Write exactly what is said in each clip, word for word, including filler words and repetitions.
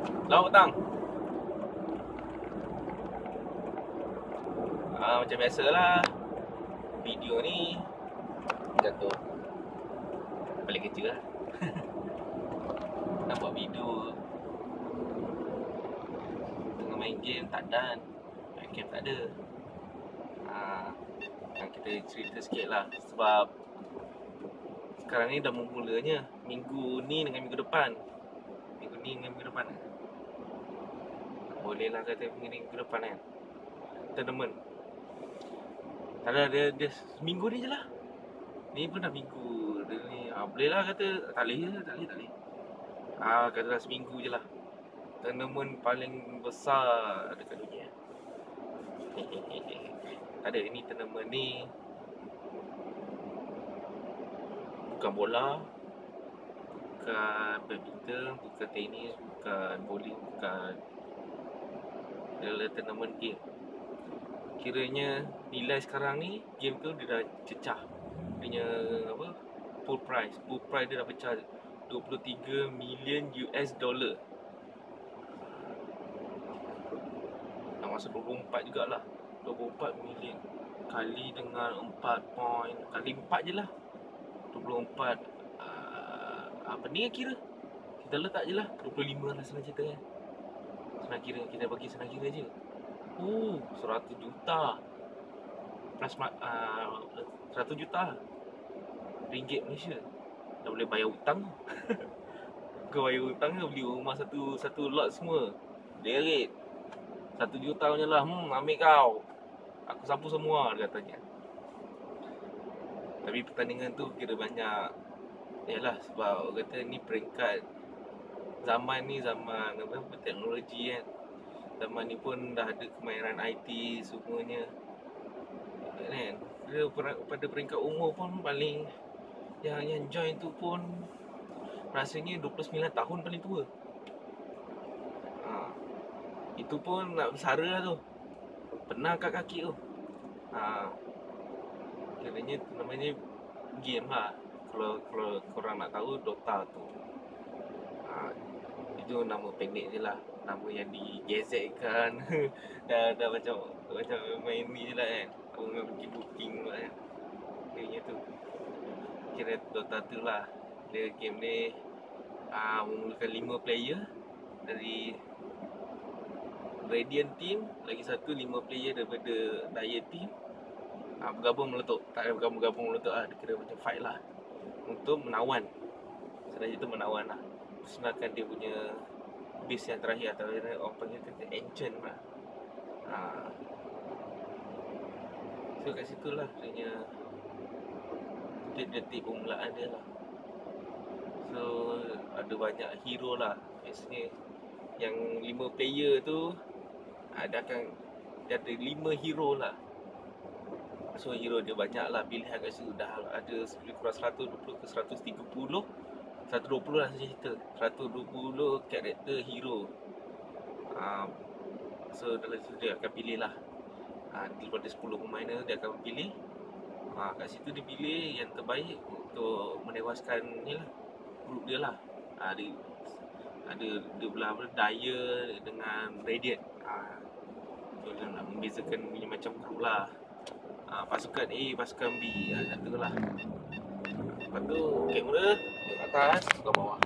Selamat petang. Ah, macam biasalah, video ni jatuh balik kerja lah. Nak buat video tengah main game tak dan, main game tak ada. Ah, kita cerita sikit lah, sebab sekarang ni dah memulanya minggu ni dengan minggu depan. Minggu ni dengan minggu depan boleh lah kata minggu depan kan, tournament. Tak ada, dia, dia seminggu ni je lah. Ni pun dah minggu dia ni. Ah, boleh lah kata, tak boleh je, tak boleh, tak boleh. Ah, kata dah seminggu je lah. Tournament paling besar dekat dunia. Tak ada, ini tournament ni bukan bola, bukan badminton, bukan tenis, bukan bowling, bukan. Adalah tournament game. Kiranya nilai sekarang ni game tu dia dah cecah. Dia punya apa? Full price. Full price dia dah pecah dua puluh tiga million U S dollar. Dah masuk dua puluh empat jugalah. dua puluh empat million kali dengan empat point kali empat je lah. dua puluh empat uh, apa ni kira? Kita letak je lah dua puluh lima lah senang cerita kan. Senang kira, kita bagi senang kira je. Oh, seratus juta plus uh, seratus juta ringgit Malaysia. Dah boleh bayar hutang. Kau bayar hutang ke beli rumah satu satu lot semua. Derit. Satu juta punya lah. Hmm, ambil kau. Aku sapu semua, dia katanya. Tapi pertandingan tu kira banyak. Yalah, sebab orang kata ni peringkat zaman ni zaman apa, teknologi kan. Zaman ni pun dah ada kemahiran I T semuanya. Kan? Dia pada peringkat umur pun paling yang yang join tu pun rasanya dua puluh sembilan tahun paling tua. Ha. Itu pun nak bersara lah tu. Pernah kat kaki tu. Ha. Kiranya namanya game lah. Kalau kalau korang nak tahu, Dota tu. Ha. Itu nama pendek je lah. Nama yang digezetkan. dah, dah macam macam main ni je lah kan. Orang pergi booking lah kan. Dia tu. Kira Dota tu lah. Dia game ni uh, memulakan lima player dari Radiant Team, lagi satu lima player daripada Riot Team. uh, Bergabung meletup. Tak ada bergabung-gabung meletup lah. Dia kira macam fight lah untuk menawan. Senang itu menawan lah. Senangkan dia punya base yang terakhir, atau orang panggil kata ancient lah. ha. So kat situ lah sebenarnya detik-detik permulaan dia lah. So ada banyak hero lah. Biasanya yang lima player tu ada akan dia ada lima hero lah. So hero dia banyak lah, pilihan kat situ. Dah ada lebih kurang seratus dua puluh ke seratus tiga puluh, seratus dua puluh lah saja cerita, seratus dua puluh karakter hero. um, So dalam situ dia akan pilih lah. uh, Daripada sepuluh pemain dia akan pilih. uh, Kat situ dia pilih yang terbaik untuk menewaskan ni lah, grup dia lah. uh, dia, Ada dia belah apa, Dire dengan Radiant. uh, So dia nak membezakan punya macam grup lah. uh, Pasukan A, pasukan B, uh, kata lah. Lepas tu kamera ke atas, ke bawah.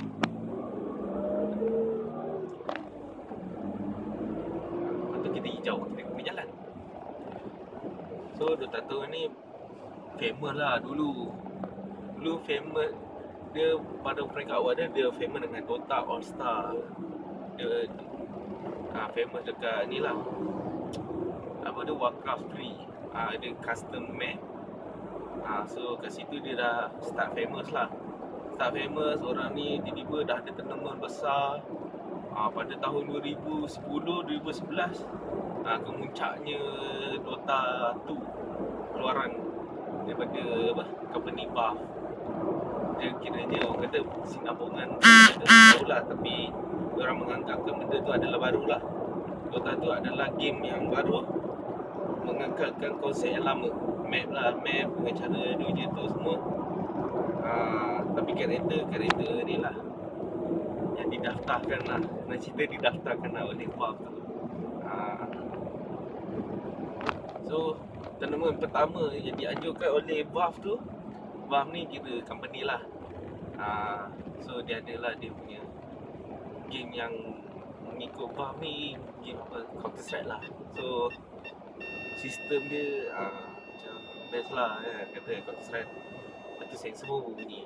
Lepas tu kita hijau, kita kena jalan. So Dota tu ni famous lah dulu. Dulu famous. Dia pada peringkat awal dia, dia famous dengan Dota All Star. Dia ha, famous dekat ni lah, apa dia, Warcraft three. ha, Dia custom map. ha, So kat situ dia dah start famous lah. Start famous, orang ni tiba-tiba dah ada tournament besar. ha, Pada tahun dua ribu sepuluh dua ribu sebelas, ha, kemuncaknya Dota two keluaran daripada apa, company Valve. Dia kiranya orang kata sinabungan tahu lah, tapi orang menganggapkan benda tu adalah baru lah. Dota tu adalah game yang baru, mengangkatkan konsep yang lama. Map lah, map dengan cara dia tu semua. ha, Tapi karakter, karakter ni lah yang didaftarkan lah, nak cerita didaftarkan lah oleh Valve tu. ha. So tournament pertama yang dianjurkan oleh Valve tu, Valve ni kira company lah. ha. So dia adalah dia punya game yang mengikut Valve ni, game apa, Counter Strike lah. So sistem dia uh, macam best lah kan, kata Counter Strike. Lepas tu sensor pun bunyi.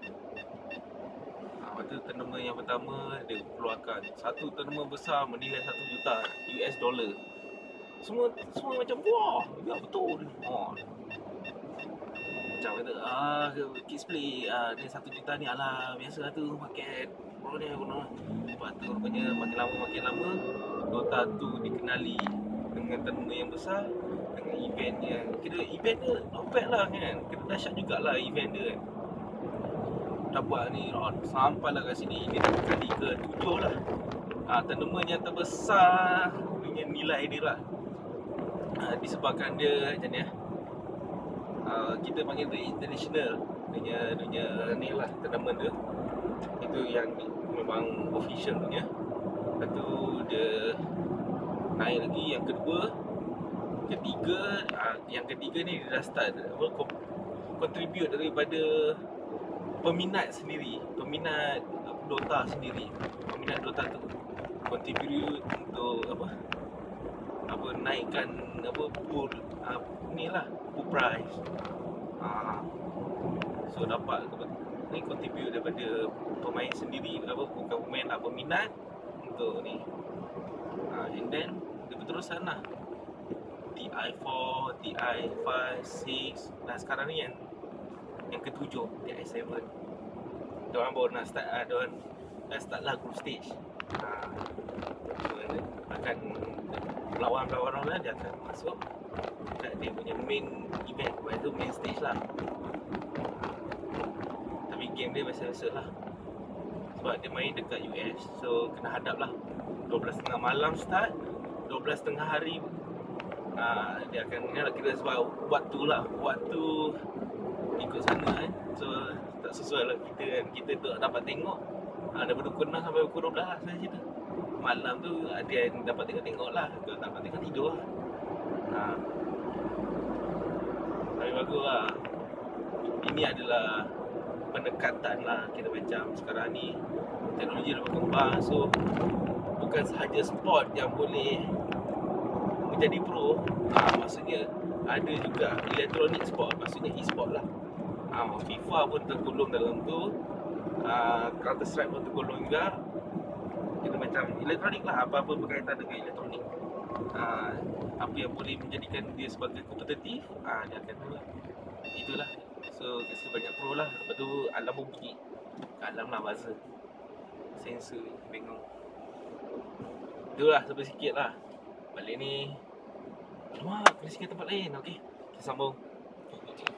uh, Lepas tu tournament yang pertama dia keluarkan satu tournament besar menilai satu juta U S dollar. Semua semua macam wah, ya betul. Oh. Macam kata ah kids play ah ni satu juta ni alah biasa tu market. Bro ni guna. Lepas tu rupanya makin lama makin lama Dota tu dikenali dengan tournament yang besar, dengan event yang kira event dia not bad lah kan. Kira dahsyat jugalah event dia kan. Dah buat ni oh, sampailah kat sini. Ini dah kali ke tujuh lah. Ah, tournament yang terbesar dengan nilai dia lah. Ah, disebabkan dia macam ni lah. Uh, kita panggil dia international, dunia dunia ni lah tournament dia. Itu yang memang official punya. Lepas tu dia naik lagi yang kedua, ketiga. Uh, yang ketiga ni dia dah start apa, contribute daripada peminat sendiri, peminat Dota sendiri. Peminat Dota tu contribute untuk apa? Apa naikkan apa pool uh, ni lah, pool price. Ha. So dapat ni contribute daripada pemain sendiri, apa bukan pemain lah, peminat untuk ni. Ha, and then dia berterusan lah. T I four, T I five, six. Dan sekarang ni yang yang ketujuh, T I seven. Diorang baru nak start, uh, diorang dah start lah group stage. Ha. So, akan lawan-lawan orang dia akan masuk kat dia punya main event, iaitu main stage lah. Tapi game dia biasa-biasa lah, sebab dia main dekat U S. So kena hadap lah. dua belas tiga puluh malam start, dua belas tiga puluh hari uh, dia akan ni lah, kira sebab waktu lah, waktu ikut sana kan. So tak sesuai lah kita kan. Kita tu dapat tengok uh, daripada pukul enam sampai pukul dua belas lah saya cerita. Malam tu ada yang dapat tengok-tengok lah, kalau tak dapat tengok tidur lah. Ha. Tapi bagus lah. Ini adalah pendekatan lah, kira macam sekarang ni teknologi dah berkembang. So bukan sahaja sport yang boleh menjadi pro. Ha, maksudnya ada juga elektronik sport, maksudnya e-sport lah. Ha, FIFA pun tergolong dalam tu. ha, Counter Strike pun tergolong juga. Kira macam elektronik lah, apa-apa berkaitan dengan elektronik. uh, Apa yang boleh menjadikan dia sebagai kompetitif, uh, dia akan tu lah. Itulah. So kasi banyak pro lah. Lepas tu alam pun bunyi. Alam lah buzzer, sensor ni, bingung. Itulah sampai sikit lah. Balik ni alamak, kena sikit tempat lain. Okay, kita sambung.